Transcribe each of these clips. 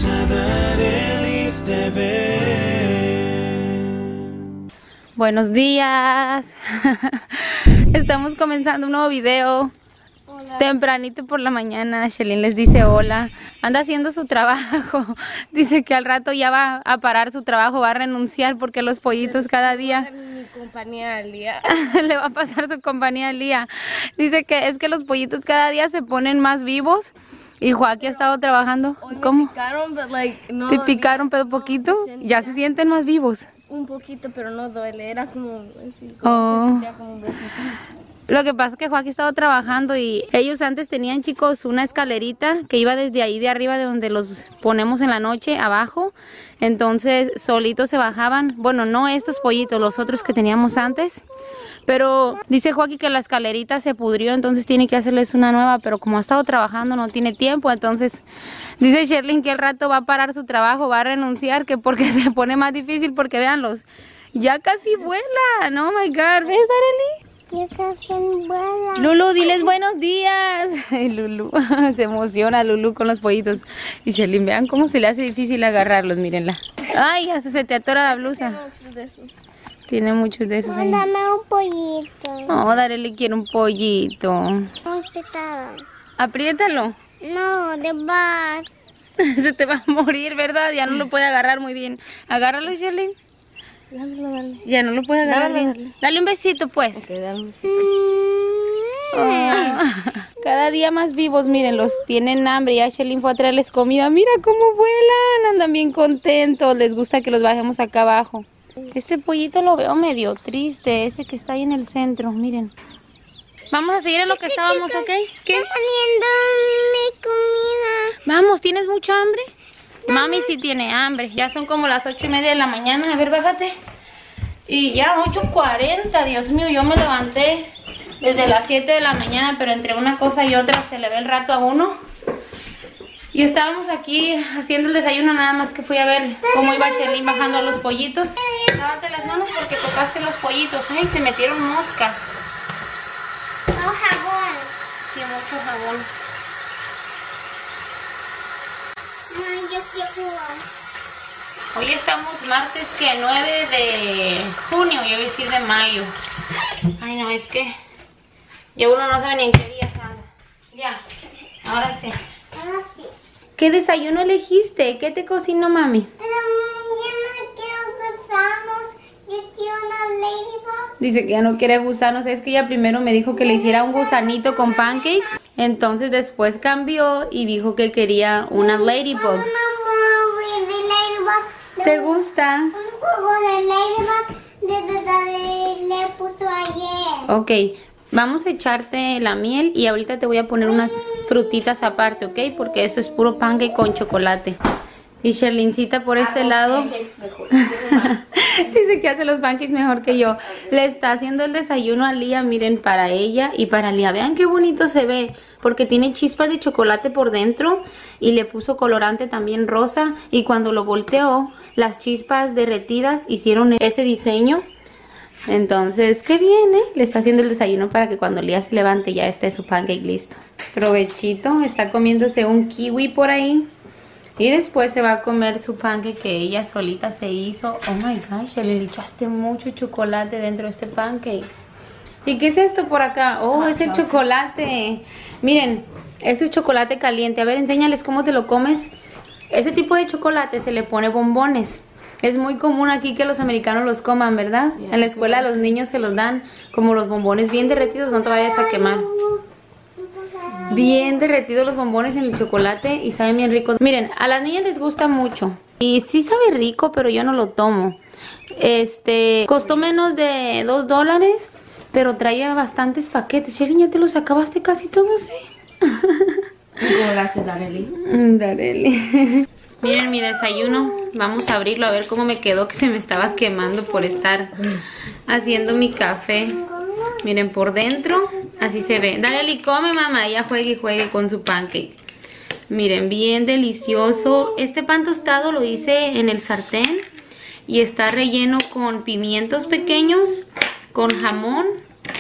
Buenos días. Estamos comenzando un nuevo video. Hola. Tempranito por la mañana. Shelin les dice hola. Anda haciendo su trabajo. Dice que al rato ya va a parar su trabajo, va a renunciar porque los pollitos cada día... Mi compañía al día. Le va a pasar su compañía al día. Dice que es que los pollitos cada día se ponen más vivos. Y Joaquín ha estado trabajando. ¿Cómo? ¿Te picaron pero poquito? Ya se sienten más vivos. Un poquito, pero no duele. Era como, así, se sentía como un besito. Lo que pasa es que Joaquín estaba trabajando y ellos antes tenían, chicos, una escalerita que iba desde ahí de arriba de donde los ponemos en la noche abajo. Entonces solitos se bajaban. Bueno, no estos pollitos, los otros que teníamos antes. Pero dice Joaquín que la escalerita se pudrió, entonces tiene que hacerles una nueva. Pero como ha estado trabajando no tiene tiempo, entonces dice Sherlyn que al rato va a parar su trabajo, va a renunciar, que porque se pone más difícil, porque véanlos, ya casi vuelan. Oh my God, ¿ves, Darely? Ya casi vuelan. Lulu, diles buenos días. Lulu, se emociona Lulu con los pollitos. Y Sherlyn, vean cómo se le hace difícil agarrarlos, mírenla. Ay, hasta se te atora la blusa. Tiene muchos de esos ahí. Dame un pollito. Oh, Darely quiere un pollito. Apriétalo. No, de más. Se te va a morir, ¿verdad? Ya no lo puede agarrar muy bien. Agárralo, Sherlyn. Dale. Ya no lo puede agarrar bien. Dale. Dale un besito, pues. Okay, dale un besito. Oh. Cada día más vivos, mírenlos. Tienen hambre. Ya Sherlyn fue a traerles comida. Mira cómo vuelan. Andan bien contentos. Les gusta que los bajemos acá abajo. Este pollito lo veo medio triste. Ese que está ahí en el centro, miren. Vamos a seguir en lo que estábamos, ¿ok? ¿Qué? Estoy poniendo mi comida. Vamos, ¿tienes mucha hambre? Mami sí tiene hambre. Ya son como las 8:30 de la mañana. A ver, bájate. Y ya 8:40, Dios mío, yo me levanté desde las 7 de la mañana, pero entre una cosa y otra se le ve el rato a uno. Y estábamos aquí haciendo el desayuno, nada más que fui a ver cómo iba Sherlyn bajando a los pollitos. Lávate las manos porque tocaste los pollitos. Ay, se metieron moscas. No jabón. Sí, mucho jabón. Ay, yo quiero jugar. Hoy estamos martes, que 9 de junio, yo iba a decir de mayo. Ay, no, es que ya uno no sabe ni en qué día anda. Ya, ahora sí. Ahora sí. ¿Qué desayuno elegiste? ¿Qué te cocinó, mami? Ya no quiero gusanos. Yo quiero una ladybug. Dice que ya no quiere gusanos. Es que ella primero me dijo que le hiciera un gusanito con pancakes. Entonces después cambió y dijo que quería una ladybug. ¿Te gusta? Un jugo de ladybug le puso ayer. Ok, vamos a echarte la miel y ahorita te voy a poner unas frutitas aparte, ¿ok? Porque esto es puro pancake con chocolate. Y Sherlyncita por este lado dice que hace los pancakes mejor que yo. Le está haciendo el desayuno a Lía, miren, para ella y para Lía. Vean qué bonito se ve, porque tiene chispas de chocolate por dentro y le puso colorante también rosa. Y cuando lo volteó, las chispas derretidas hicieron ese diseño. Entonces, qué bien, ¿eh? Le está haciendo el desayuno para que cuando Lía se levante ya esté su pancake listo. Provechito, está comiéndose un kiwi por ahí. Y después se va a comer su pancake que ella solita se hizo. Oh my gosh, le echaste mucho chocolate dentro de este pancake. ¿Y qué es esto por acá? Oh, es el chocolate. Miren, esto es chocolate caliente. A ver, enséñales cómo te lo comes. Ese tipo de chocolate se le pone bombones. Es muy común aquí que los americanos los coman, ¿verdad? En la escuela a los niños se los dan como los bombones bien derretidos. No te vayas a quemar. Bien derretidos los bombones en el chocolate y saben bien ricos. Miren, a las niñas les gusta mucho. Y sí sabe rico, pero yo no lo tomo. Costó menos de $2, pero traía bastantes paquetes. Sherlyn, ¿ya te los acabaste casi todos, Gracias, Darely. Darely. Miren mi desayuno. Vamos a abrirlo a ver cómo me quedó, que se me estaba quemando por estar haciendo mi café. Miren por dentro, así se ve. Darely, come, mamá. Ella juegue y juegue con su pancake. Miren, bien delicioso. Este pan tostado lo hice en el sartén y está relleno con pimientos pequeños, con jamón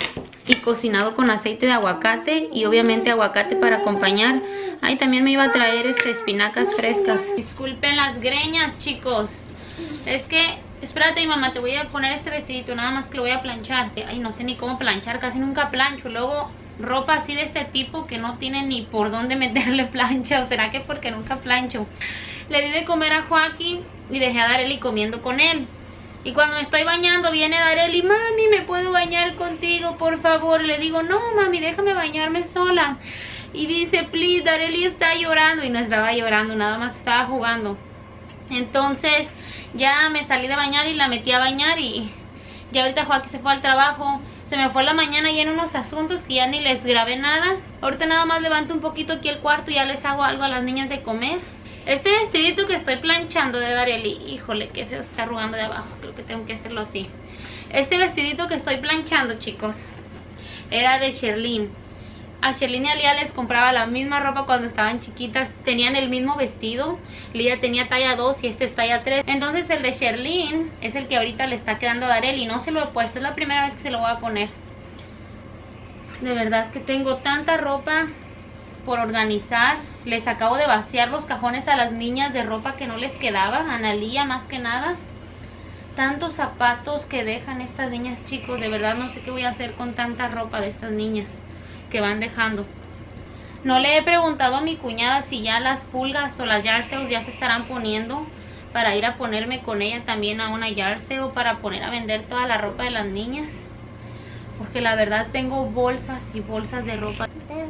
y cocinado con aceite de aguacate y obviamente aguacate para acompañar. Ahí también me iba a traer espinacas frescas. Disculpen las greñas, chicos. Es que, espérate mamá, te voy a poner este vestidito, nada más que lo voy a planchar. Ay, no sé ni cómo planchar, casi nunca plancho. Luego ropa así de este tipo que no tiene ni por dónde meterle plancha, o será que porque nunca plancho. Le di de comer a Joaquín y dejé a Darely comiendo con él. Y cuando me estoy bañando viene Darely, mami, ¿me puedo bañar contigo, por favor? Le digo, no, mami, déjame bañarme sola. Y dice, please, Darely está llorando. Y no estaba llorando, nada más estaba jugando. Entonces ya me salí de bañar y la metí a bañar. Y ya ahorita Joaquín se fue al trabajo. Se me fue la mañana y en unos asuntos que ya ni les grabé nada. Ahorita nada más levanto un poquito aquí el cuarto y ya les hago algo a las niñas de comer. Este vestidito que estoy planchando de Darely, híjole, qué feo, se está arrugando de abajo. Creo que tengo que hacerlo así. Este vestidito que estoy planchando, chicos, era de Sherlyn. A Sherlyn y a Lía les compraba la misma ropa cuando estaban chiquitas. Tenían el mismo vestido. Lía tenía talla 2 y este es talla 3. Entonces el de Sherlyn es el que ahorita le está quedando a Darely. No se lo he puesto, es la primera vez que se lo voy a poner. De verdad que tengo tanta ropa por organizar. Les acabo de vaciar los cajones a las niñas de ropa que no les quedaba. A Analía más que nada. Tantos zapatos que dejan estas niñas, chicos. De verdad no sé qué voy a hacer con tanta ropa de estas niñas que van dejando. No le he preguntado a mi cuñada si ya las pulgas o las yard sales ya se estarán poniendo para ir a ponerme con ella también a una yard sale o para poner a vender toda la ropa de las niñas. Porque la verdad tengo bolsas y bolsas de ropa.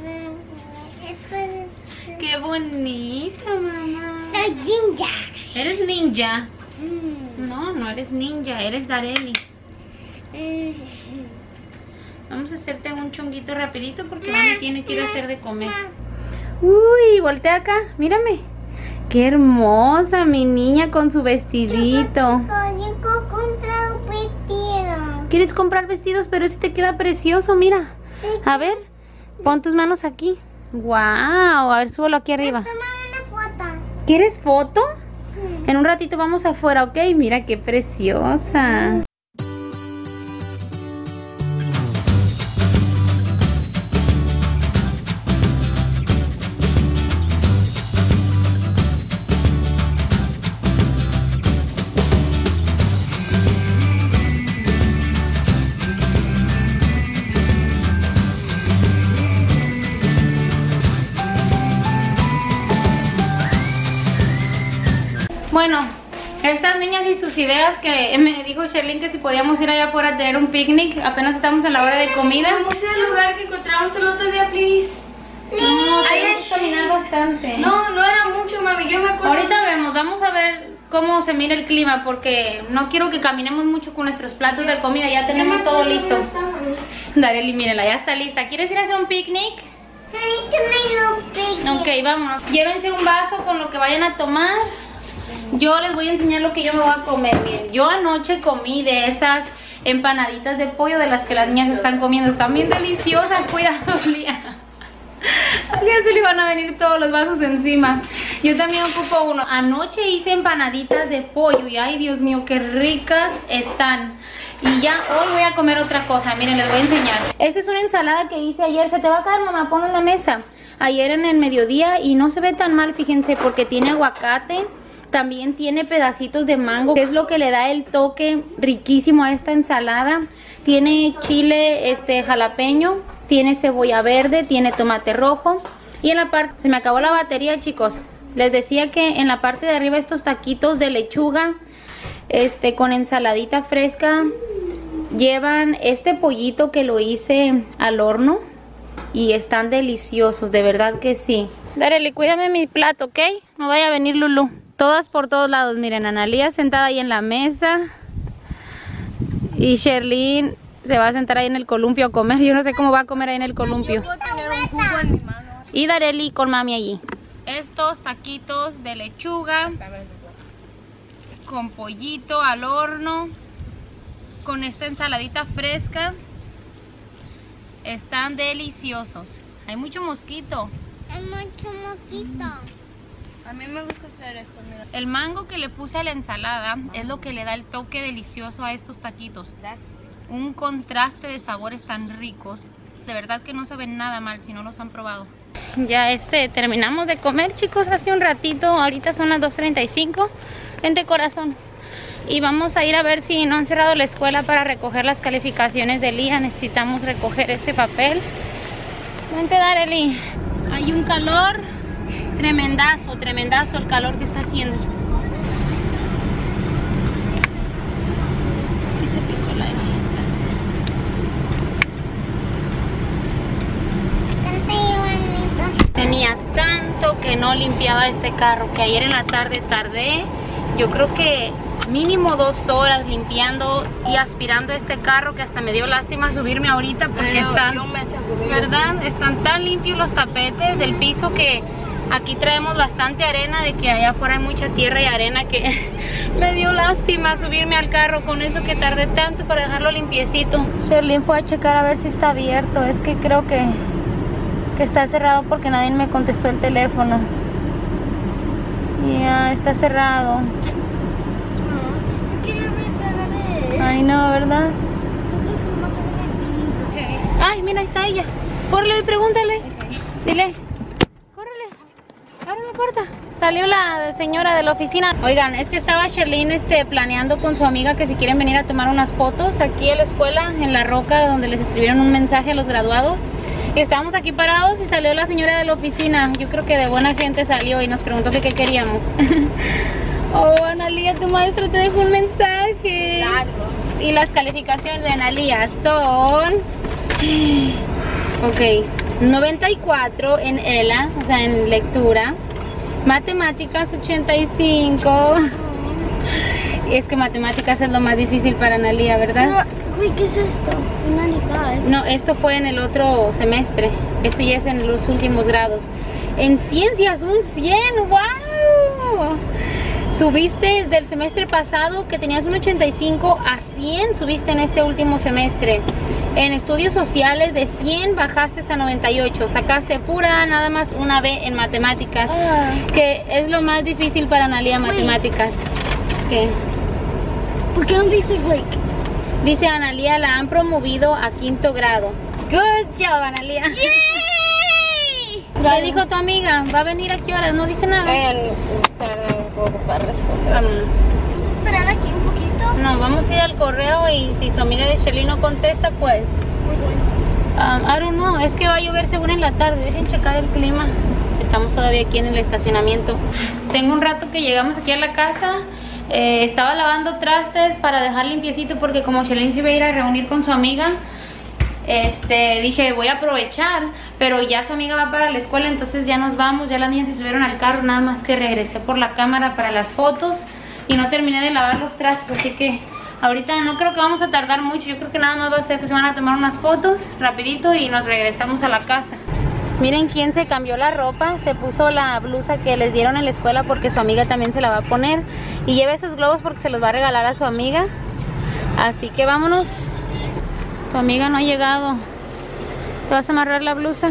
¡Qué bonita, mamá! Soy ninja. ¿Eres ninja? No, no eres ninja, eres Darely. Vamos a hacerte un chonguito rapidito porque mami tiene que ir a hacer de comer. Uy, voltea acá, mírame. Qué hermosa mi niña con su vestidito. Yo comprar un vestido. ¿Quieres comprar vestidos? Pero ese te queda precioso, mira. A ver, pon tus manos aquí. Wow, a ver, súbelo aquí arriba. Tómame una foto. ¿Quieres foto? En un ratito vamos afuera, ¿ok? Mira qué preciosa. Bueno, estas niñas y sus ideas que me dijo Sherlyn que si podíamos ir allá afuera a tener un picnic. Apenas estamos en la hora de comida. Vamos a ir al lugar que encontramos el otro día, please. No, Ahí tenemos es que caminar bastante. No, no era mucho, mami, yo me acuerdo. Ahorita vemos, vamos a ver cómo se mira el clima porque no quiero que caminemos mucho con nuestros platos de comida. Ya tenemos todo listo. Darely, mírala, ya está lista. ¿Quieres ir a hacer un picnic? Ay, que me lo pegue. Ok, vámonos. Llévense un vaso con lo que vayan a tomar. Yo les voy a enseñar lo que yo me voy a comer. Miren, yo anoche comí de esas empanaditas de pollo de las que las niñas están comiendo. Están bien deliciosas. Cuidado, Lía. A Lía se le van a venir todos los vasos encima. Yo también ocupo uno. Anoche hice empanaditas de pollo y ay, Dios mío, qué ricas están. Y ya hoy voy a comer otra cosa. Miren, les voy a enseñar. Esta es una ensalada que hice ayer. Se te va a caer, mamá, ponlo en la mesa. Ayer en el mediodía y no se ve tan mal, fíjense, porque tiene aguacate. También tiene pedacitos de mango, que es lo que le da el toque riquísimo a esta ensalada. Tiene chile jalapeño, tiene cebolla verde, tiene tomate rojo. Y en la parte, se me acabó la batería, chicos. Les decía que en la parte de arriba estos taquitos de lechuga con ensaladita fresca llevan este pollito que lo hice al horno y están deliciosos, de verdad que sí. Darely, cuídame mi plato, ¿ok? No vaya a venir Lulu. Todas por todos lados, miren, Analía sentada ahí en la mesa y Sherlyn se va a sentar ahí en el columpio a comer. Yo no sé cómo va a comer ahí en el columpio. Puedo tener un jugo en mi mano. Y Darely con mami allí. Estos taquitos de lechuga con pollito al horno, con esta ensaladita fresca, están deliciosos. Hay mucho mosquito. Hay mucho moquito. A mí me gusta hacer esto, mira. El mango que le puse a la ensalada es lo que le da el toque delicioso a estos taquitos. un contraste de sabores tan ricos. De verdad que no saben nada mal si no los han probado. Ya terminamos de comer, chicos, hace un ratito. Ahorita son las 2:35. Vente, corazón. Y vamos a ir a ver si no han cerrado la escuela para recoger las calificaciones de Lía. Necesitamos recoger ese papel. Vente, Darely. Hay un calor tremendazo, tremendazo el calor que está haciendo. Y se picó la herida. Tenía tanto que no limpiaba este carro que ayer en la tarde tardé, yo creo que mínimo 2 horas limpiando y aspirando este carro, que hasta me dio lástima subirme ahorita porque ¿verdad? Están tan limpios los tapetes del piso que aquí traemos bastante arena, de que allá afuera hay mucha tierra y arena, que me dio lástima subirme al carro con eso que tardé tanto para dejarlo limpiecito. Sherlyn fue a checar a ver si está abierto. Es que creo que está cerrado porque nadie me contestó el teléfono. Ya, está cerrado. Yo quería ver. Ay, no, ¿verdad? Ay, mira, ahí está ella. Córrele y pregúntale. Dile. Córrele. Abre la puerta. Salió la señora de la oficina. Oigan, es que estaba Sherlyn planeando con su amiga que si quieren venir a tomar unas fotos aquí en la escuela, en La Roca, donde les escribieron un mensaje a los graduados. Y estábamos aquí parados y salió la señora de la oficina. Yo creo que de buena gente salió y nos preguntó que qué queríamos. Oh, Analía, tu maestra te dejó un mensaje. Claro. Y las calificaciones de Analía son... Ok, 94 en ELA, o sea, en lectura. Matemáticas, 85. Y es que matemáticas es lo más difícil para Analía, ¿verdad? Uy, ¿qué es esto? Un 95. No, esto fue en el otro semestre. Esto ya es en los últimos grados. En ciencias, un 100. ¡Wow! Subiste del semestre pasado, que tenías un 85, a 100 subiste en este último semestre. En estudios sociales, de 100 bajaste a 98. Sacaste pura, nada más una B en matemáticas, que es lo más difícil para Analía, matemáticas. ¿Qué? ¿Por qué no dice like? Dice Analía, la han promovido a 5º grado. Good job, Analía. ¡Yay! ¿Qué dijo tu amiga? ¿Va a venir a qué horas? No dice nada. Tarda un poco para responder. Vámonos. ¿Vamos a esperar aquí un poquito? No, vamos a ir al correo y si su amiga de Sherlyn no contesta, pues... Muy bueno. I don't know, es que va a llover según en la tarde. Dejen checar el clima. Estamos todavía aquí en el estacionamiento. Tengo un rato que llegamos aquí a la casa. Estaba lavando trastes para dejar limpiecito porque como Sherlyn se iba a ir a reunir con su amiga, dije voy a aprovechar, pero ya su amiga va para la escuela, entonces ya nos vamos. Ya las niñas se subieron al carro, nada más que regresé por la cámara para las fotos y no terminé de lavar los trastes, así que ahorita no creo que vamos a tardar mucho. Yo creo que nada más va a ser que se van a tomar unas fotos rapidito y nos regresamos a la casa. Miren quién se cambió la ropa, se puso la blusa que les dieron en la escuela porque su amiga también se la va a poner. Y lleva esos globos porque se los va a regalar a su amiga. Así que vámonos. Tu amiga no ha llegado. ¿Te vas a amarrar la blusa?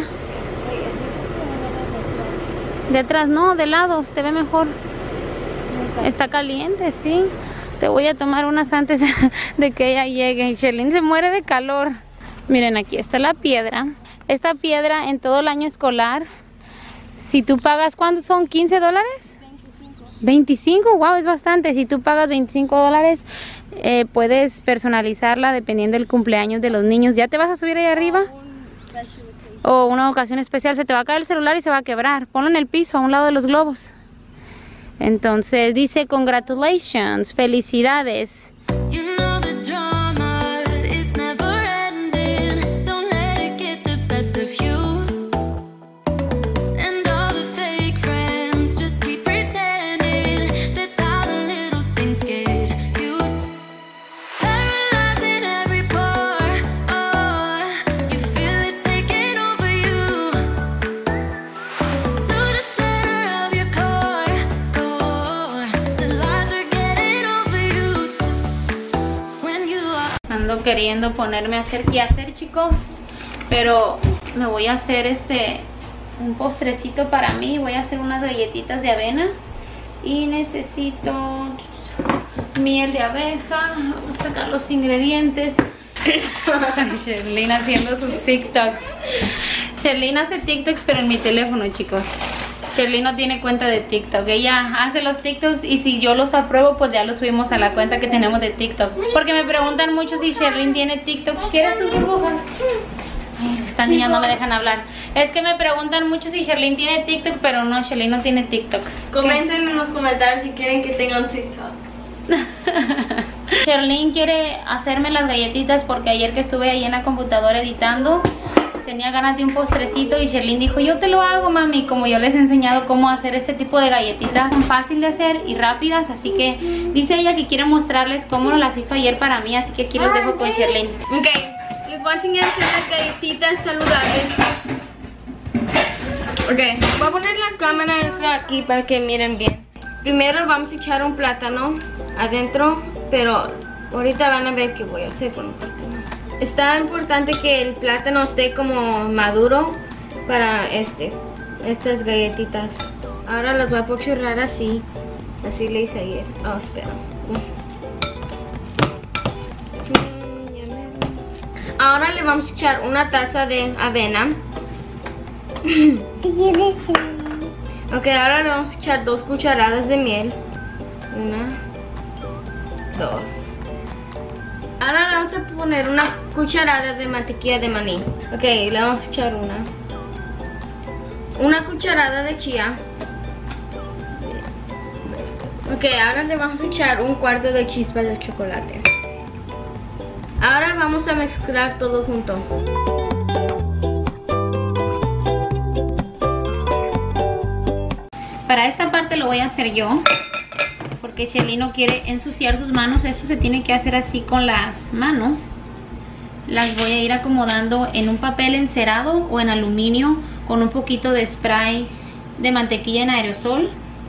De atrás no, de lados, te ve mejor. Está caliente, sí. Te voy a tomar unas antes de que ella llegue. Sherlyn se muere de calor. Miren, aquí está la piedra. Esta piedra en todo el año escolar, si tú pagas, ¿cuántos son? ¿15 dólares? 25, wow, es bastante. Si tú pagas 25 dólares, puedes personalizarla dependiendo del cumpleaños de los niños. ¿Ya te vas a subir ahí arriba? O una ocasión especial. Se te va a caer el celular y se va a quebrar. Ponlo en el piso, a un lado de los globos. Entonces dice, congratulations, felicidades. Ando queriendo ponerme a hacer qué hacer, chicos, pero me voy a hacer un postrecito para mí. Voy a hacer unas galletitas de avena y necesito miel de abeja. Vamos a sacar los ingredientes. Sherlyn haciendo sus TikToks. Sherlyn hace TikToks pero en mi teléfono, chicos. Sherlyn no tiene cuenta de TikTok. Ella hace los TikToks y si yo los apruebo, pues ya los subimos a la cuenta que tenemos de TikTok. Porque me preguntan mucho si Sherlyn tiene TikTok. ¿Quieres tus burbujas? Ay, estas niñas no me dejan hablar. Es que me preguntan mucho si Sherlyn tiene TikTok, pero no, Sherlyn no tiene TikTok. Comenten en los comentarios si quieren que tenga un TikTok. Sherlyn quiere hacerme las galletitas porque ayer que estuve ahí en la computadora editando tenía ganas de un postrecito y Sherlyn dijo, yo te lo hago, mami. Como yo les he enseñado cómo hacer este tipo de galletitas, son fáciles de hacer y rápidas, así que dice ella que quiere mostrarles cómo las hizo ayer para mí, así que aquí los dejo con Sherlyn. Ok, les voy a enseñar a hacer las galletitas saludables. Ok, voy a poner la cámara aquí para que miren bien. Primero vamos a echar un plátano adentro, pero ahorita van a ver qué voy a hacer con el plátano. Está importante que el plátano esté como maduro para estas galletitas. Ahora las voy a pochurrar así. Así le hice ayer. Oh, espera. Ahora le vamos a echar una taza de avena. Ok, ahora le vamos a echar 2 cucharadas de miel. 1, 2. Ahora le vamos a poner una cucharada de mantequilla de maní. Ok, le vamos a echar una cucharada de chía. Ok, ahora le vamos a echar 1/4 de chispas de chocolate. Ahora vamos a mezclar todo junto. Para esta parte lo voy a hacer yo, porque Sherlyn no quiere ensuciar sus manos. Esto se tiene que hacer así con las manos. Las voy a ir acomodando en un papel encerado o en aluminio con un poquito de spray de mantequilla en aerosol.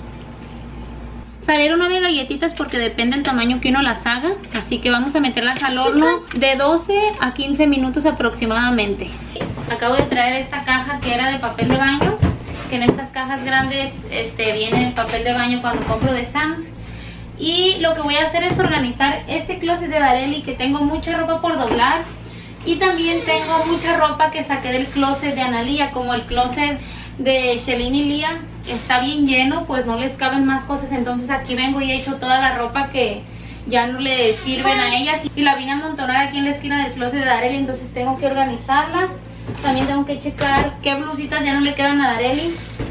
Salieron 9 galletitas porque depende del tamaño que uno las haga. Así que vamos a meterlas al horno de 12 a 15 minutos aproximadamente. Acabo de traer esta caja que era de papel de baño, que en estas cajas grandes viene el papel de baño cuando compro de Sam's. Y lo que voy a hacer es organizar este closet de Darely, que tengo mucha ropa por doblar. Y también tengo mucha ropa que saqué del closet de Analia. Como el closet de Sherlyn y Lía está bien lleno, pues no les caben más cosas. Entonces aquí vengo y he hecho toda la ropa que ya no le sirven a ellas. Y la vine a amontonar aquí en la esquina del closet de Darely. Entonces tengo que organizarla. También tengo que checar qué blusitas ya no le quedan a Darely.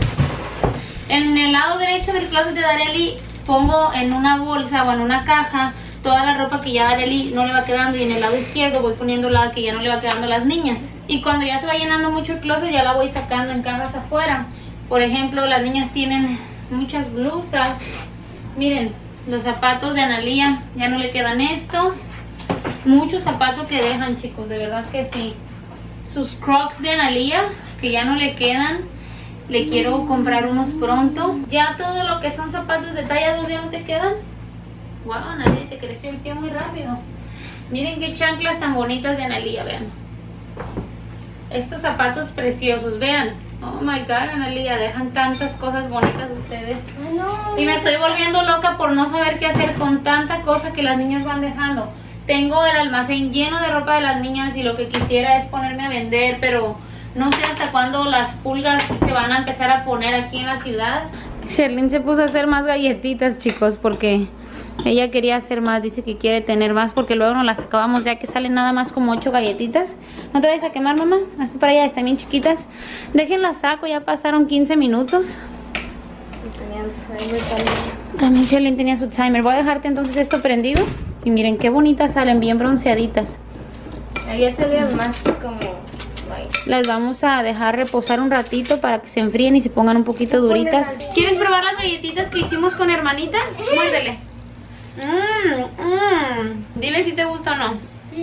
En el lado derecho del closet de Darely pongo en una bolsa o en una caja toda la ropa que ya a Darely no le va quedando, y en el lado izquierdo voy poniendo la que ya no le va quedando a las niñas. Y cuando ya se va llenando mucho el closet ya la voy sacando en cajas afuera. Por ejemplo, las niñas tienen muchas blusas. Miren, los zapatos de Analia ya no le quedan estos. Muchos zapatos que dejan, chicos, de verdad que sí. Sus Crocs de Analia que ya no le quedan, le quiero comprar unos pronto. Ya todo lo que son zapatos de talla 2 ya no te quedan. Wow, Analia, te creció el pie muy rápido. Miren qué chanclas tan bonitas de Analia, vean. Estos zapatos preciosos, vean. Oh my god, Analia, dejan tantas cosas bonitas ustedes. Y me estoy volviendo loca por no saber qué hacer con tanta cosa que las niñas van dejando. Tengo el almacén lleno de ropa de las niñas y lo que quisiera es ponerme a vender, pero no sé hasta cuándo las pulgas se van a empezar a poner aquí en la ciudad. Sherlyn se puso a hacer más galletitas, chicos, porque ella quería hacer más. Dice que quiere tener más porque luego nos las acabamos, ya que salen nada más como 8 galletitas. ¿No te vayas a quemar, mamá? Hasta para allá, están bien chiquitas. Déjenlas saco, ya pasaron 15 minutos. También Sherlyn tenía su timer. Voy a dejarte entonces esto prendido. Y miren qué bonitas salen, bien bronceaditas. Ahí salían más como... Las vamos a dejar reposar un ratito para que se enfríen y se pongan un poquito duritas. ¿Quieres probar las galletitas que hicimos con hermanita? Muérdele. Dile si te gusta o no.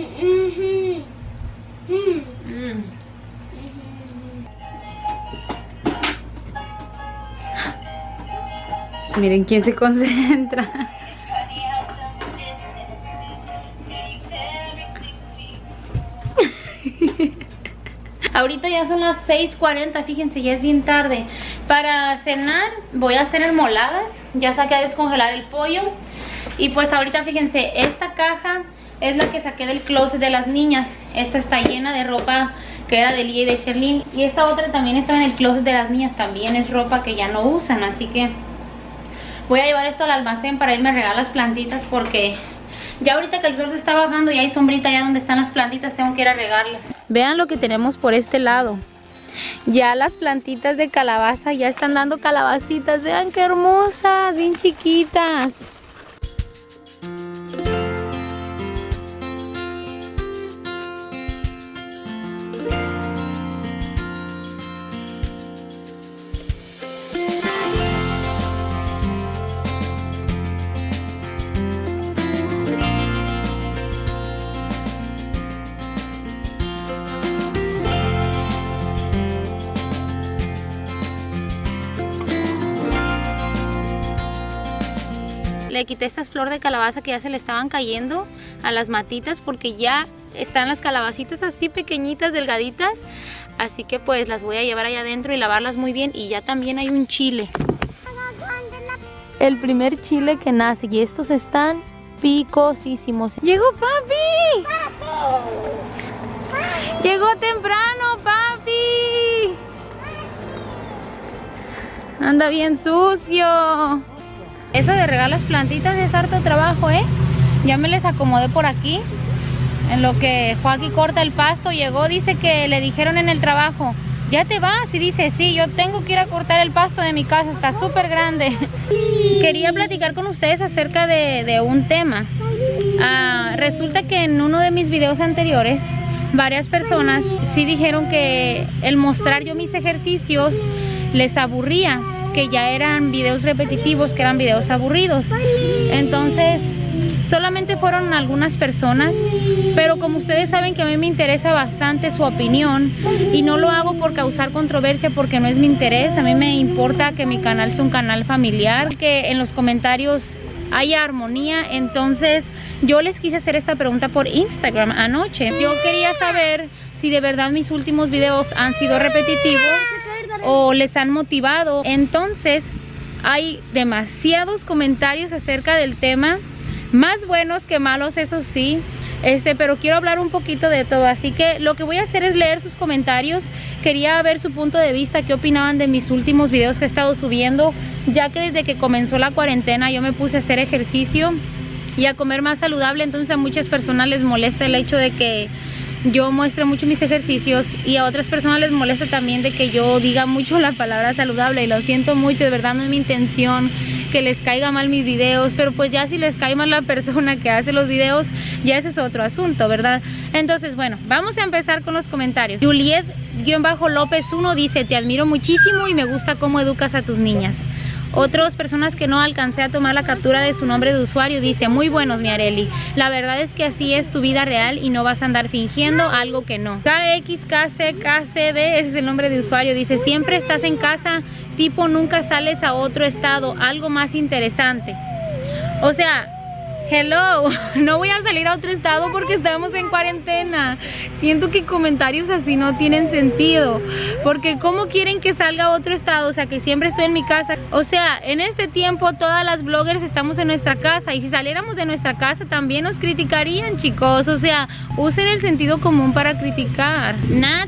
Miren quién se concentra. Ahorita ya son las 6:40, fíjense, ya es bien tarde. Para cenar voy a hacer enmoladas. Ya saqué a descongelar el pollo. Y pues ahorita fíjense, esta caja es la que saqué del closet de las niñas. Esta está llena de ropa que era de Lía y de Sherlyn. Y esta otra también está en el closet de las niñas. También es ropa que ya no usan. Así que voy a llevar esto al almacén para irme a regar las plantitas, porque ya ahorita que el sol se está bajando y hay sombrita allá donde están las plantitas, tengo que ir a regarlas. Vean lo que tenemos por este lado. Ya las plantitas de calabaza ya están dando calabacitas. Vean qué hermosas, bien chiquitas. Le quité estas flores de calabaza que ya se le estaban cayendo a las matitas, porque ya están las calabacitas así pequeñitas, delgaditas. Así que pues las voy a llevar allá adentro y lavarlas muy bien. Y ya también hay un chile, el primer chile que nace, y estos están picosísimos. ¡Llegó papi! ¡Llegó temprano papi! Anda bien sucio. Eso de regar las plantitas es harto trabajo, ¿eh? Ya me les acomodé por aquí. En lo que Joaquín corta el pasto, llegó, dice que le dijeron en el trabajo, ¿ya te vas? Y dice, sí, yo tengo que ir a cortar el pasto de mi casa, está súper grande. Quería platicar con ustedes acerca de un tema. Resulta que en uno de mis videos anteriores, varias personas sí dijeron que el mostrar yo mis ejercicios les aburría, que ya eran videos repetitivos, que eran videos aburridos. Entonces solamente fueron algunas personas, pero como ustedes saben que a mí me interesa bastante su opinión, y no lo hago por causar controversia, porque no es mi interés. A mí me importa que mi canal sea un canal familiar, que en los comentarios haya armonía. Entonces yo les quise hacer esta pregunta por Instagram anoche. Yo quería saber si de verdad mis últimos videos han sido repetitivos o les han motivado. Entonces hay demasiados comentarios acerca del tema, más buenos que malos, eso sí, pero quiero hablar un poquito de todo. Así que lo que voy a hacer es leer sus comentarios. Quería ver su punto de vista, qué opinaban de mis últimos videos que he estado subiendo, ya que desde que comenzó la cuarentena yo me puse a hacer ejercicio y a comer más saludable. Entonces a muchas personas les molesta el hecho de que yo muestre mucho mis ejercicios, y a otras personas les molesta también de que yo diga mucho la palabra saludable, y lo siento mucho, de verdad no es mi intención que les caiga mal mis videos, pero pues ya si les cae mal la persona que hace los videos, ya ese es otro asunto, ¿verdad? Entonces bueno, vamos a empezar con los comentarios. Juliet-López 1 dice, te admiro muchísimo y me gusta cómo educas a tus niñas. Otras personas que no alcancé a tomar la captura de su nombre de usuario, dice, muy buenos mi Arely, la verdad es que así es tu vida real y no vas a andar fingiendo algo que no. KXKCKCD, ese es el nombre de usuario, dice, siempre estás en casa, tipo nunca sales a otro estado, algo más interesante. O sea, hello, no voy a salir a otro estado porque estamos en cuarentena. Siento que comentarios así no tienen sentido, porque ¿cómo quieren que salga a otro estado? O sea, que siempre estoy en mi casa. O sea, en este tiempo todas las bloggers estamos en nuestra casa, y si saliéramos de nuestra casa también nos criticarían, chicos. O sea, usen el sentido común para criticar. Nat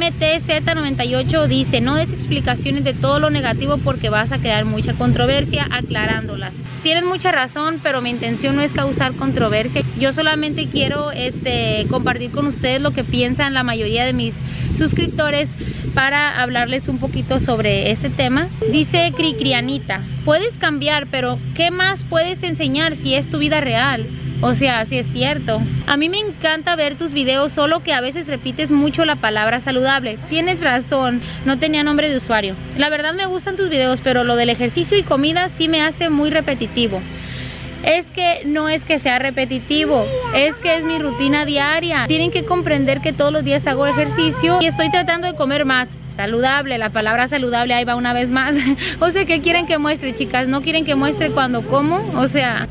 MTZ98 dice, no des explicaciones de todo lo negativo porque vas a crear mucha controversia aclarándolas. Tienen mucha razón, pero mi intención no es causar controversia. Yo solamente quiero compartir con ustedes lo que piensan la mayoría de mis suscriptores, para hablarles un poquito sobre este tema. Dice Cricrianita, puedes cambiar, pero ¿qué más puedes enseñar si es tu vida real? O sea, sí es cierto. A mí me encanta ver tus videos, solo que a veces repites mucho la palabra saludable. Tienes razón, no tenía nombre de usuario. La verdad me gustan tus videos, pero lo del ejercicio y comida sí me hace muy repetitivo. Es que no es que sea repetitivo, es que es mi rutina diaria. Tienen que comprender que todos los días hago ejercicio y estoy tratando de comer más saludable. La palabra saludable ahí va una vez más. O sea, ¿qué quieren que muestre, chicas? ¿No quieren que muestre cuando como? O sea,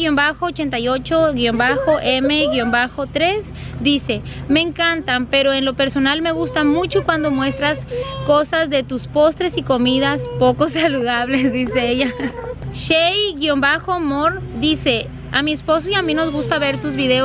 M-88-M-3 dice, me encantan, pero en lo personal me gusta mucho cuando muestras cosas de tus postres y comidas poco saludables, dice ella. Shay-More dice, a mi esposo y a mí nos gusta ver tus videos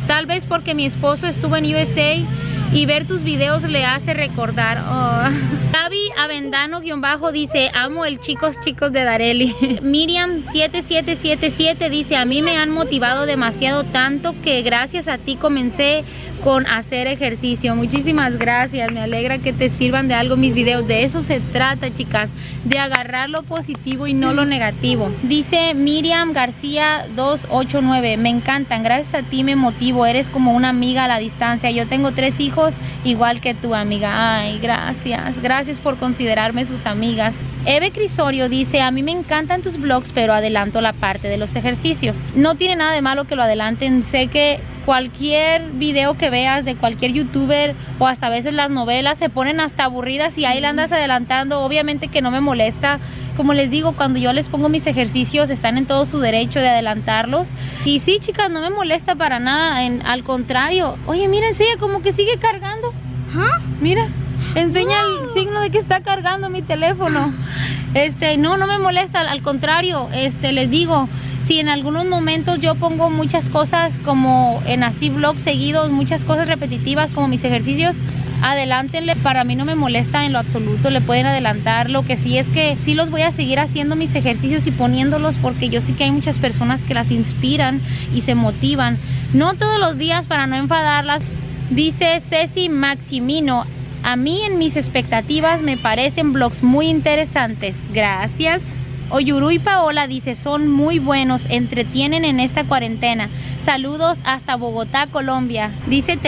Tal vez porque mi esposo estuvo en USA y ver tus videos le hace recordar. Oh. Gaby Avendano _ dice, amo el chicos de Darely. Miriam 7777 dice, a mí me han motivado demasiado, tanto que gracias a ti comencé con hacer ejercicio. Muchísimas gracias, me alegra que te sirvan de algo mis videos. De eso se trata, chicas, de agarrar lo positivo y no lo negativo. Dice Miriam García 289, me encantan, gracias a ti me motivo, eres como una amiga a la distancia. Yo tengo 3 hijos igual que tu amiga. Ay, gracias por considerarme sus amigas. Eve Crisorio dice, a mí me encantan tus vlogs, pero adelanto la parte de los ejercicios. No tiene nada de malo que lo adelanten. Sé que cualquier video que veas de cualquier youtuber o hasta a veces las novelas se ponen hasta aburridas y ahí la andas adelantando. Obviamente que no me molesta. Como les digo, cuando yo les pongo mis ejercicios están en todo su derecho de adelantarlos. Y sí, chicas, no me molesta para nada, al contrario. Oye, mira, enseña como que sigue cargando. Mira, enseña el signo de que está cargando mi teléfono. No me molesta, al contrario, les digo, si en algunos momentos yo pongo muchas cosas como en así vlogs seguidos, muchas cosas repetitivas como mis ejercicios, adelántenle, para mí no me molesta en lo absoluto, le pueden adelantar. Lo que sí es que sí los voy a seguir haciendo mis ejercicios y poniéndolos porque yo sé que hay muchas personas que las inspiran y se motivan, no todos los días para no enfadarlas. Dice Ceci Maximino, a mí en mis expectativas me parecen vlogs muy interesantes, gracias. Oyurui Paola dice, son muy buenos, entretienen en esta cuarentena. Saludos hasta Bogotá, Colombia. Dice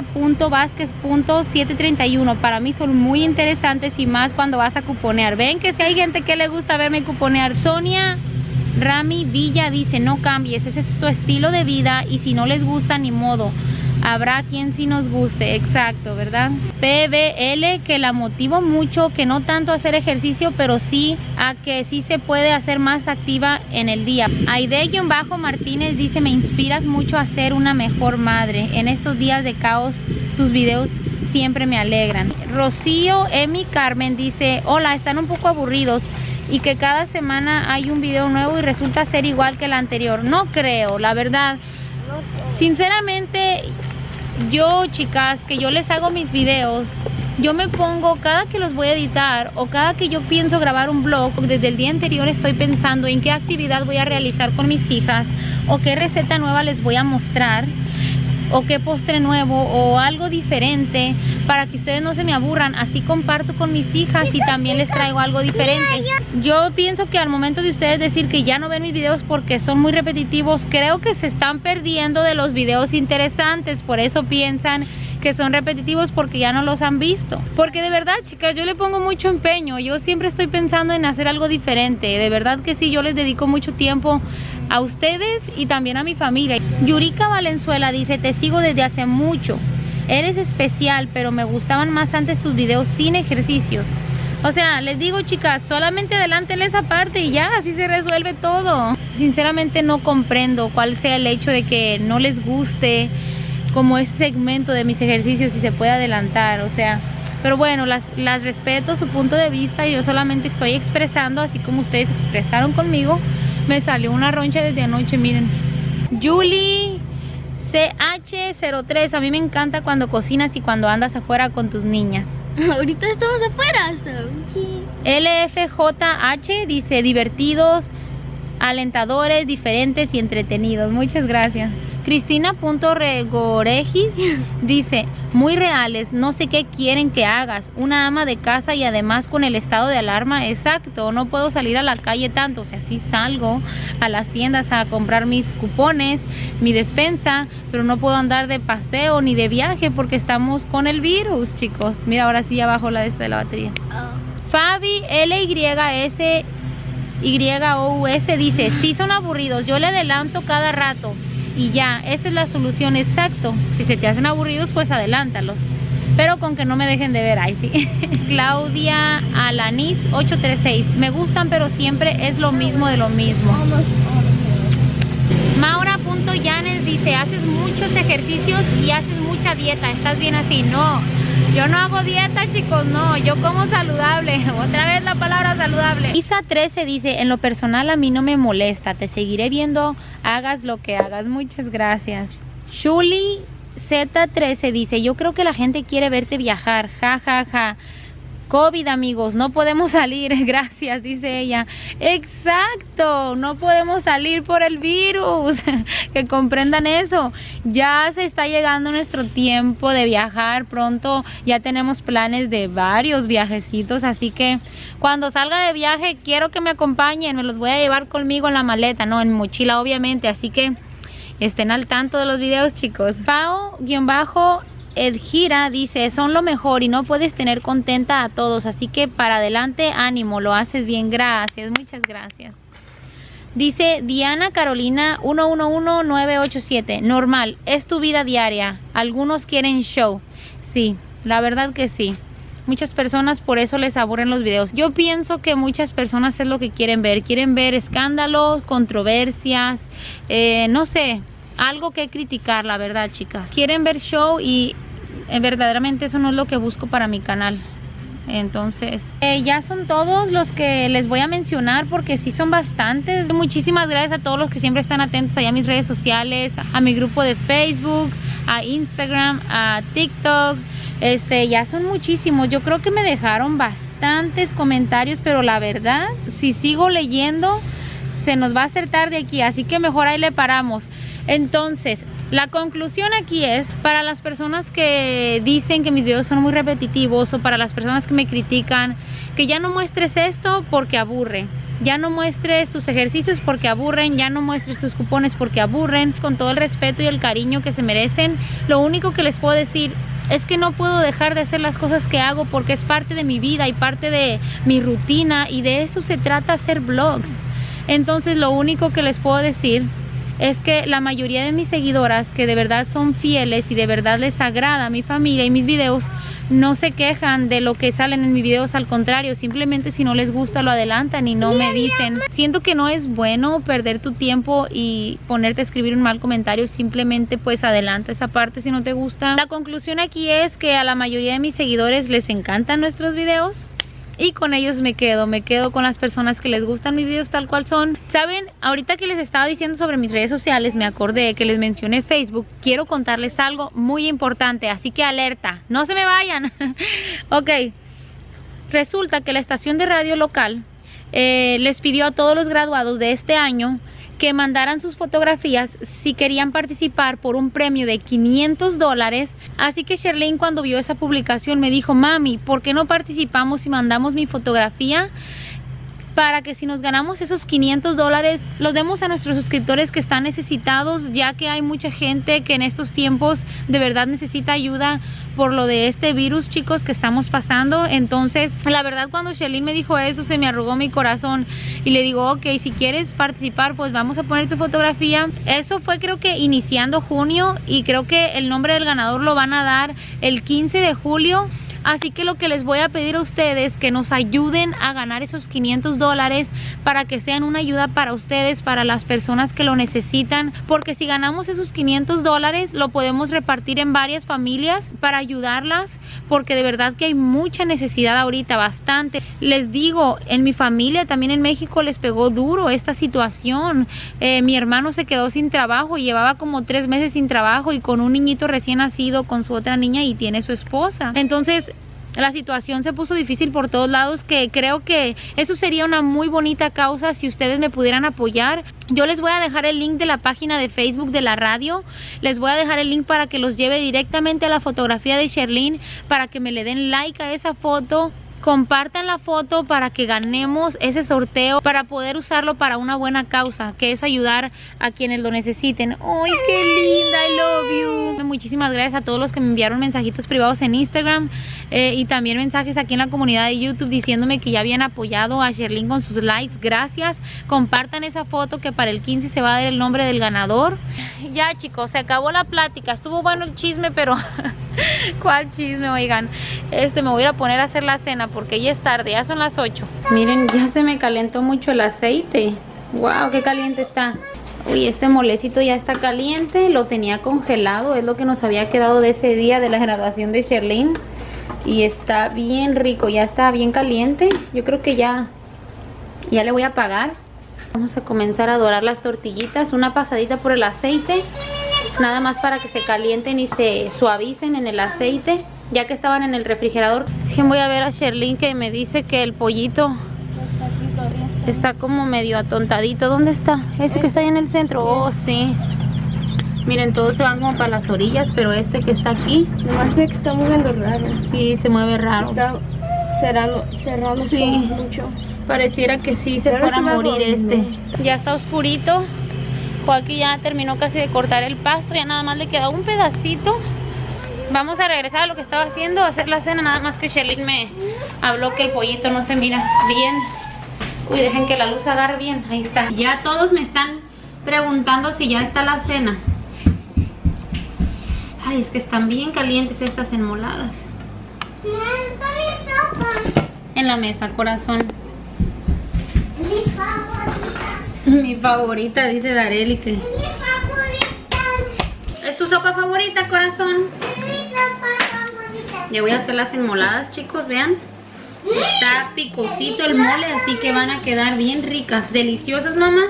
Teresa.Vázquez.731, para mí son muy interesantes y más cuando vas a cuponear. Ven que si hay gente que le gusta verme cuponear. Sonia Rami Villa dice, no cambies, ese es tu estilo de vida y si no les gusta ni modo. Habrá quien sí nos guste, exacto, ¿verdad? PBL, que la motivo mucho, que no tanto a hacer ejercicio, pero sí a que sí se puede hacer más activa en el día. Aide-Martínez dice, me inspiras mucho a ser una mejor madre. En estos días de caos, tus videos siempre me alegran. Rocío Emi Carmen dice, hola, están un poco aburridos y que cada semana hay un video nuevo y resulta ser igual que el anterior. No creo, la verdad. Sinceramente, yo, chicas, que yo les hago mis videos, yo me pongo, cada que los voy a editar o cada que yo pienso grabar un vlog, desde el día anterior estoy pensando en qué actividad voy a realizar con mis hijas o qué receta nueva les voy a mostrar o qué postre nuevo o algo diferente para que ustedes no se me aburran. Así comparto con mis hijas y también les traigo algo diferente. Yo pienso que al momento de ustedes decir que ya no ven mis videos porque son muy repetitivos, creo que se están perdiendo de los videos interesantes. Por eso piensan que son repetitivos, porque ya no los han visto. Porque de verdad, chicas, yo le pongo mucho empeño. Yo siempre estoy pensando en hacer algo diferente. De verdad que sí, yo les dedico mucho tiempo a ustedes y también a mi familia. Yurika Valenzuela dice, te sigo desde hace mucho. Eres especial, pero me gustaban más antes tus videos sin ejercicios. O sea, les digo, chicas, solamente adelántenle esa parte y ya, así se resuelve todo. Sinceramente no comprendo cuál sea el hecho de que no les guste como ese segmento de mis ejercicios y se puede adelantar, o sea, pero bueno, las respeto su punto de vista y yo solamente estoy expresando, así como ustedes expresaron conmigo. Me salió una roncha desde anoche, miren. Julie CH03, a mí me encanta cuando cocinas y cuando andas afuera con tus niñas. Ahorita estamos afuera. LFJH dice, divertidos, alentadores, diferentes y entretenidos. Muchas gracias. Cristina.Regoregis dice, muy reales, no sé qué quieren que hagas, una ama de casa y además con el estado de alarma, exacto, no puedo salir a la calle tanto, o sea, sí salgo a las tiendas a comprar mis cupones, mi despensa, pero no puedo andar de paseo ni de viaje porque estamos con el virus, chicos. Mira, ahora sí ya bajó la de la batería. Fabi LYSYOUS dice, sí son aburridos, yo le adelanto cada rato. Y ya, esa es la solución, exacto. Si se te hacen aburridos, pues adelántalos. Pero con que no me dejen de ver, ahí sí. Claudia Alanis 836. Me gustan, pero siempre es lo mismo de lo mismo. Maura.Yanes dice, haces muchos ejercicios y haces mucha dieta. ¿Estás bien así? No, yo no hago dieta, chicos, no. Yo como saludable. Otra vez la palabra saludable. Isa 13 dice, en lo personal a mí no me molesta. Te seguiré viendo, hagas lo que hagas. Muchas gracias. Shuli Z13 dice, yo creo que la gente quiere verte viajar, ja, ja, ja. COVID, amigos, no podemos salir, gracias, dice ella. Exacto, no podemos salir por el virus. Que comprendan eso. Ya se está llegando nuestro tiempo de viajar. Pronto ya tenemos planes de varios viajecitos, así que cuando salga de viaje quiero que me acompañen. Me los voy a llevar conmigo en la maleta, no en mi mochila obviamente, así que estén al tanto de los videos, chicos. Pao-Edgira dice, son lo mejor y no puedes tener contenta a todos, así que para adelante, ánimo, lo haces bien, gracias, muchas gracias. Dice Diana Carolina 111987, normal, es tu vida diaria, algunos quieren show. Sí, la verdad que sí. Muchas personas por eso les aburren los videos. Yo pienso que muchas personas es lo que quieren ver escándalos, controversias, no sé, algo que criticar, la verdad, chicas. Quieren ver show y verdaderamente eso no es lo que busco para mi canal. Entonces, ya son todos los que les voy a mencionar porque sí son bastantes. Muchísimas gracias a todos los que siempre están atentos allá a mis redes sociales, a mi grupo de Facebook, a Instagram, a TikTok. Ya son muchísimos. Yo creo que me dejaron bastantes comentarios, pero la verdad, si sigo leyendo, se nos va a hacer tarde aquí, así que mejor ahí le paramos. Entonces, la conclusión aquí es, para las personas que dicen que mis videos son muy repetitivos o para las personas que me critican, que ya no muestres esto porque aburre, ya no muestres tus ejercicios porque aburren, ya no muestres tus cupones porque aburren. Con todo el respeto y el cariño que se merecen, lo único que les puedo decir es que no puedo dejar de hacer las cosas que hago porque es parte de mi vida y parte de mi rutina, y de eso se trata hacer vlogs. Entonces lo único que les puedo decir es que la mayoría de mis seguidoras, que de verdad son fieles y de verdad les agrada mi familia y mis videos, no se quejan de lo que salen en mis videos, al contrario, simplemente si no les gusta lo adelantan y no me dicen. Siento que no es bueno perder tu tiempo y ponerte a escribir un mal comentario, simplemente pues adelanta esa parte si no te gusta. La conclusión aquí es que a la mayoría de mis seguidores les encantan nuestros videos y con ellos me quedo con las personas que les gustan mis videos tal cual son. Saben, ahorita que les estaba diciendo sobre mis redes sociales, me acordé que les mencioné Facebook. Quiero contarles algo muy importante, así que alerta, no se me vayan. Ok, resulta que la estación de radio local les pidió a todos los graduados de este año que mandaran sus fotografías si querían participar por un premio de $500. Así que Sherlyn, cuando vio esa publicación, me dijo, mami, ¿por qué no participamos y mandamos mi fotografía para que si nos ganamos esos $500 los demos a nuestros suscriptores que están necesitados, ya que hay mucha gente que en estos tiempos de verdad necesita ayuda por lo de este virus, chicos, que estamos pasando? Entonces, la verdad, cuando Sherlyn me dijo eso, se me arrugó mi corazón y le digo, ok, si quieres participar, pues vamos a poner tu fotografía. Eso fue, creo que iniciando junio, y creo que el nombre del ganador lo van a dar el 15 de julio. Así que lo que les voy a pedir a ustedes, que nos ayuden a ganar esos $500 para que sean una ayuda para ustedes, para las personas que lo necesitan, porque si ganamos esos $500 lo podemos repartir en varias familias para ayudarlas, porque de verdad que hay mucha necesidad ahorita, bastante. Les digo, en mi familia, también en México, les pegó duro esta situación. Mi hermano se quedó sin trabajo, llevaba como 3 meses sin trabajo y con un niñito recién nacido con su otra niña, y tiene su esposa. Entonces la situación se puso difícil por todos lados, que creo que eso sería una muy bonita causa si ustedes me pudieran apoyar. Yo les voy a dejar el link de la página de Facebook de la radio, les voy a dejar el link para que los lleve directamente a la fotografía de Sherlyn, para que me le den like a esa foto. Compartan la foto para que ganemos ese sorteo, para poder usarlo para una buena causa, que es ayudar a quienes lo necesiten. ¡Ay, qué linda! I love you. Muchísimas gracias a todos los que me enviaron mensajitos privados en Instagram y también mensajes aquí en la comunidad de YouTube diciéndome que ya habían apoyado a Sherlyn con sus likes. Gracias. Compartan esa foto, que para el 15 se va a dar el nombre del ganador. Ya, chicos, se acabó la plática. Estuvo bueno el chisme, pero ¿cuál chisme? Oigan, me voy a ir a poner a hacer la cena porque ya es tarde, ya son las 8. Miren, ya se me calentó mucho el aceite. Wow, qué caliente está. Uy, este molecito ya está caliente. Lo tenía congelado, es lo que nos había quedado de ese día de la graduación de Sherlyn. Y está bien rico, ya está bien caliente. Yo creo que ya le voy a apagar. Vamos a comenzar a dorar las tortillitas. Una pasadita por el aceite nada más para que se calienten y se suavicen en el aceite, ya que estaban en el refrigerador. Voy a ver a Sherlyn, que me dice que el pollito está como medio atontadito. ¿Dónde está? Ese que está ahí en el centro. Oh, sí. Miren, todos se van como para las orillas, pero este que está aquí, Nomás ve que está moviendo raro. sí, se mueve raro. Está cerrando Sí. mucho. Pareciera que sí se Pero fuera a se va morir este. moviendo. Ya está oscurito. Joaquín ya terminó casi de cortar el pasto. Ya nada más le queda un pedacito. Vamos a regresar a lo que estaba haciendo, a hacer la cena. Nada más que Sherlyn me habló que el pollito no se mira bien. Uy, dejen que la luz agarre bien. Ahí está. Ya todos me están preguntando si ya está la cena. Ay, es que están bien calientes estas enmoladas. En la mesa, corazón. Mi favorita. Mi favorita, dice Dareli que... Mi favorita. ¿Es tu sopa favorita, corazón? Mi sopa favorita. Ya voy a hacer las enmoladas, chicos, vean. Está picosito el mole, así que van a quedar bien ricas. Deliciosas, mamá.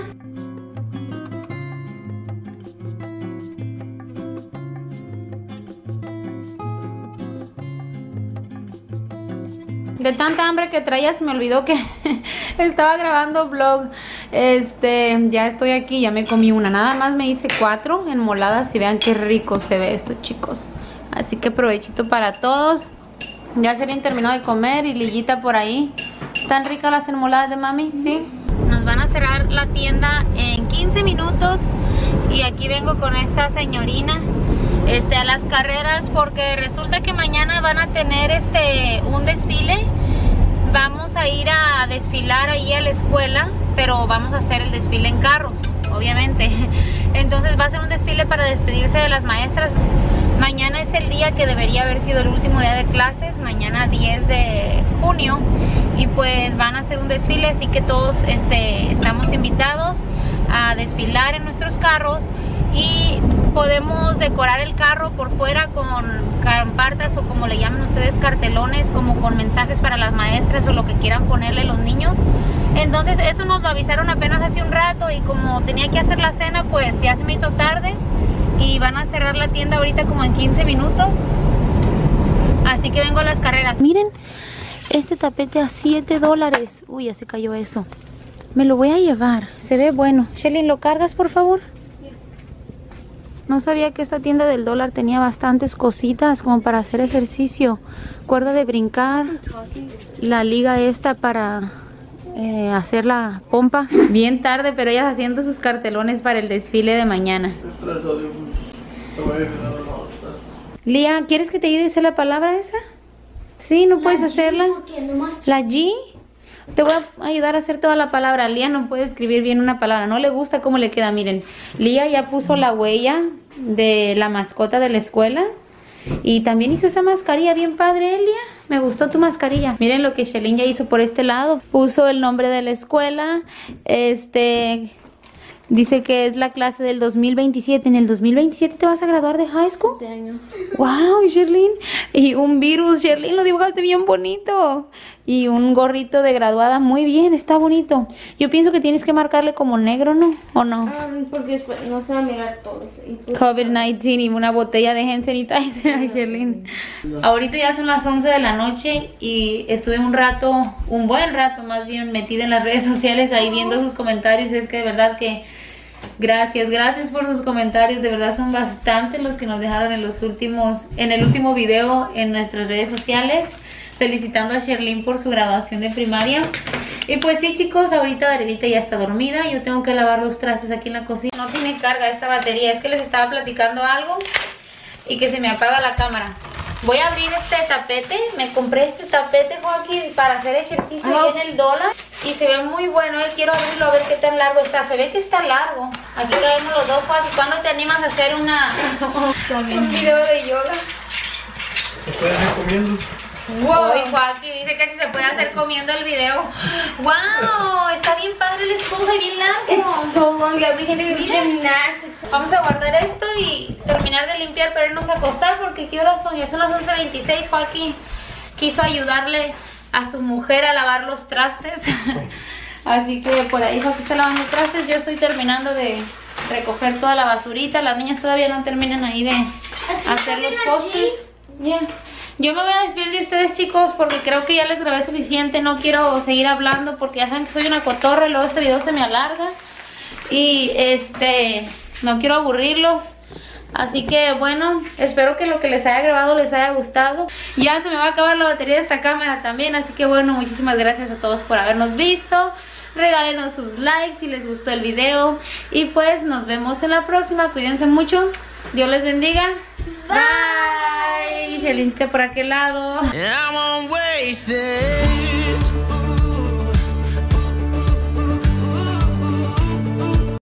De tanta hambre que traía se me olvidó que estaba grabando vlog. Ya estoy aquí, ya me comí una. Nada más me hice 4 enmoladas y vean qué rico se ve esto, chicos. Así que provechito para todos. Ya Sherlyn terminó de comer y Lillita por ahí. ¿Están ricas las enmoladas de mami? ¿Sí? Nos van a cerrar la tienda en 15 minutos. Y aquí vengo con esta señorina a las carreras, porque resulta que mañana van a tener un desfile. Vamos a ir a desfilar ahí a la escuela, pero vamos a hacer el desfile en carros, obviamente. Entonces va a ser un desfile para despedirse de las maestras. Mañana es el día que debería haber sido el último día de clases, mañana 10 de junio, y pues van a hacer un desfile, así que todos estamos invitados a desfilar en nuestros carros. Y podemos decorar el carro por fuera con campartas, o como le llaman ustedes, cartelones, como con mensajes para las maestras o lo que quieran ponerle los niños. Entonces eso nos lo avisaron apenas hace un rato, y como tenía que hacer la cena, pues ya se me hizo tarde. Y van a cerrar la tienda ahorita como en 15 minutos. Así que vengo a las carreras. Miren, este tapete a $7. Uy, ya se cayó eso. Me lo voy a llevar, se ve bueno. Sherlyn, ¿lo cargas, por favor? No sabía que esta tienda del dólar tenía bastantes cositas como para hacer ejercicio. Cuerda de brincar, la liga esta para hacer la pompa. Bien tarde, pero ellas haciendo sus cartelones para el desfile de mañana. Lía, ¿quieres que te ayude a hacer la palabra esa? Sí, ¿no puedes hacerla? ¿La G? Te voy a ayudar a hacer toda la palabra. Lía no puede escribir bien una palabra, no le gusta cómo le queda. Miren, Lía ya puso la huella de la mascota de la escuela. Y también hizo esa mascarilla bien padre, Lía. Me gustó tu mascarilla. Miren lo que Sherlyn ya hizo por este lado. Puso el nombre de la escuela. Dice que es la clase del 2027. ¿En el 2027 te vas a graduar de high school? 7 años. Wow, Sherlyn. Y un virus, Sherlyn, lo dibujaste bien bonito. Y un gorrito de graduada, muy bien, está bonito. Yo pienso que tienes que marcarle como negro, ¿no? ¿O no? Porque después no se va a mirar todo eso. COVID-19 y una botella de hand sanitizer. Ay, Sherlyn. Ahorita ya son las 11 de la noche y estuve un buen rato más bien, metida en las redes sociales ahí viendo sus comentarios. Es que de verdad que gracias por sus comentarios. De verdad son bastantes los que nos dejaron en el último video en nuestras redes sociales, felicitando a Sherlyn por su graduación de primaria. Y pues sí, chicos, ahorita Darelita ya está dormida. Yo tengo que lavar los trastes aquí en la cocina. No tiene carga esta batería. Es que les estaba platicando algo y que se me apaga la cámara. Voy a abrir este tapete. Me compré este tapete, Joaquín, para hacer ejercicio ahí en el dólar. Y se ve muy bueno. Quiero abrirlo a ver qué tan largo está. Se ve que está largo. Aquí lo vemos los dos, Joaquín. ¿Cuándo te animas a hacer un video de yoga? ¿Se puede hacer comiendo? Wow. Hoy Joaquín dice que si se puede hacer comiendo el video. Wow, está bien padre el esponja y bien largo. It's so long, yeah, we can do gymnastics. Vamos a guardar esto y terminar de limpiar para irnos a acostar, porque ¿qué horas son? Ya son las 11:26. Joaquín quiso ayudarle a su mujer a lavar los trastes. Así que por ahí Joaquín está lavando trastes. Yo estoy terminando de recoger toda la basurita. Las niñas todavía no terminan ahí de hacer los postres. Ya. Yo me voy a despedir de ustedes, chicos, porque creo que ya les grabé suficiente. No quiero seguir hablando porque ya saben que soy una cotorra y luego este video se me alarga. Y no quiero aburrirlos. Así que bueno, espero que lo que les haya grabado les haya gustado. Ya se me va a acabar la batería de esta cámara también. Así que bueno, muchísimas gracias a todos por habernos visto. Regálenos sus likes si les gustó el video. Y pues nos vemos en la próxima. Cuídense mucho. Dios les bendiga. Bye. Shelin, por aquel lado.